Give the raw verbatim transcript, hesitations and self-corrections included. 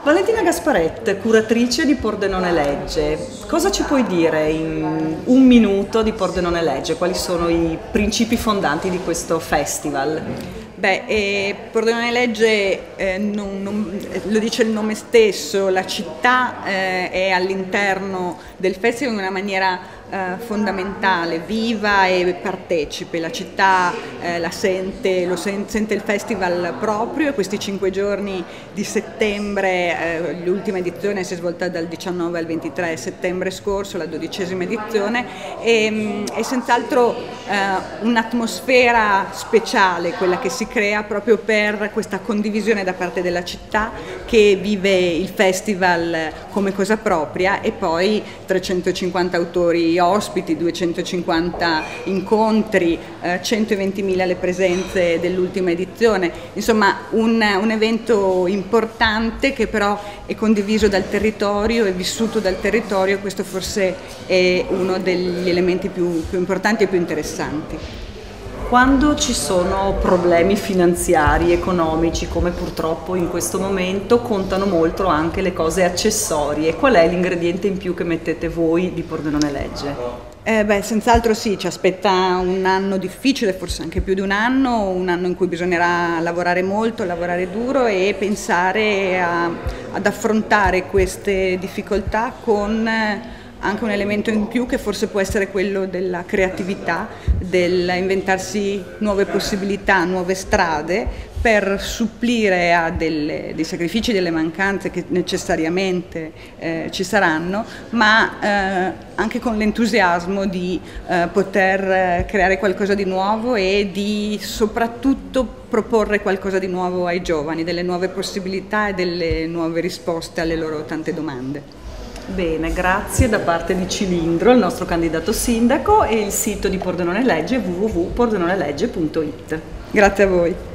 Valentina Gasparet, curatrice di Pordenone Legge, cosa ci puoi dire in un minuto di Pordenone Legge? Quali sono i principi fondanti di questo festival? Beh, eh, Pordenone Legge eh, non, non, lo dice il nome stesso, la città eh, è all'interno del festival in una maniera eh, fondamentale, viva e partecipe. La città eh, la sente, lo sen sente il festival proprio, e questi cinque giorni di settembre, eh, l'ultima edizione si è svolta dal diciannove al ventitré settembre scorso, la dodicesima edizione, e, è senz'altro eh, un'atmosfera speciale quella che si crea proprio per questa condivisione da parte della città, che vive il festival come cosa propria, e poi trecentocinquanta autori ospiti, duecentocinquanta incontri, eh, centoventimila le presenze dell'ultima edizione, insomma un, un evento importante che però è condiviso dal territorio e vissuto dal territorio. Questo forse è uno degli elementi più, più importanti e più interessanti. Quando ci sono problemi finanziari, economici, come purtroppo in questo momento, contano molto anche le cose accessorie. Qual è l'ingrediente in più che mettete voi di Pordenone Legge? Eh beh, senz'altro sì, ci aspetta un anno difficile, forse anche più di un anno, un anno in cui bisognerà lavorare molto, lavorare duro e pensare a, ad affrontare queste difficoltà con anche un elemento in più, che forse può essere quello della creatività, del inventarsi nuove possibilità, nuove strade per supplire a delle, dei sacrifici, delle mancanze che necessariamente eh, ci saranno, ma eh, anche con l'entusiasmo di eh, poter creare qualcosa di nuovo e di soprattutto proporre qualcosa di nuovo ai giovani, delle nuove possibilità e delle nuove risposte alle loro tante domande. Bene, grazie da parte di Cilindro, il nostro candidato sindaco, e il sito di Pordenone Legge w w w punto pordenone legge punto it. Grazie a voi.